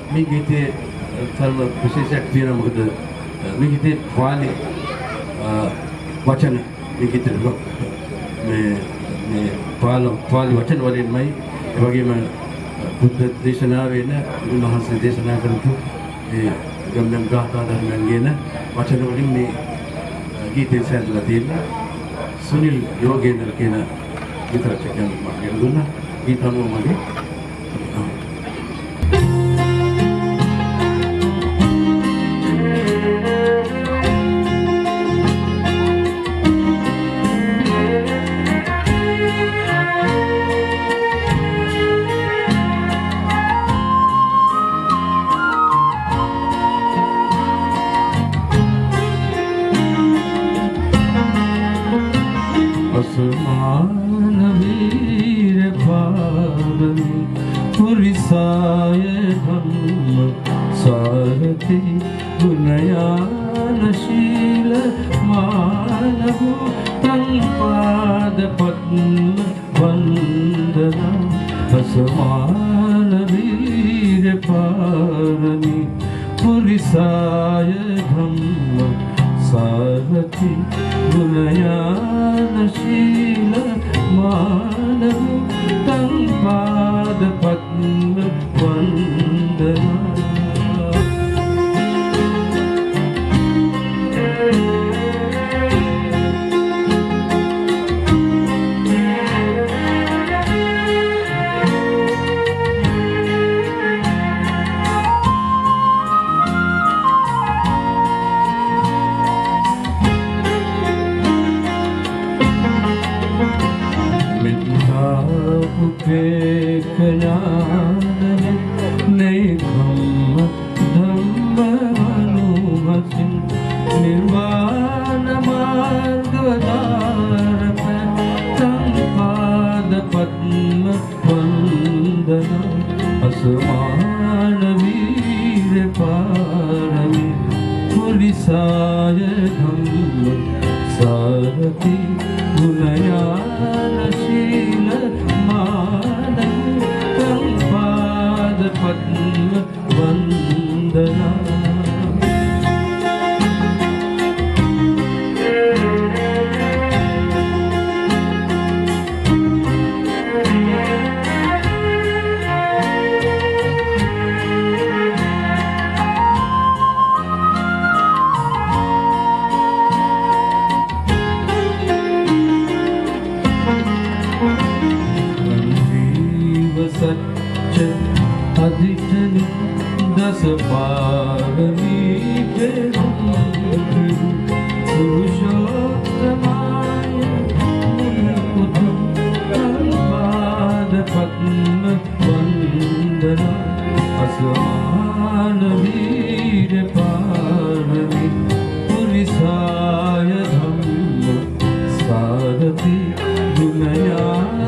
මේ ගීතයේ තරම විශේෂයක් තියෙනවා. මොකද මේ ගීතේ වාලේ වචන මේ ගීතේ මේ වාලේ වචන වලින්මයි ඒ වගේම බුද්ධ දේශනාවේ උන්වහන්සේ දේශනා කරපු ඒ ගම්නම් ගාථා ධර්මයන් කියන වචන වලින් මේ ගීතේ සැදලා තියෙනවා. සුනිල් යෝගේන්ද්‍ර කියන විතරක්ෂකයන් මම දුන්නා. ගීතනුව මගේ Sarati Gunaya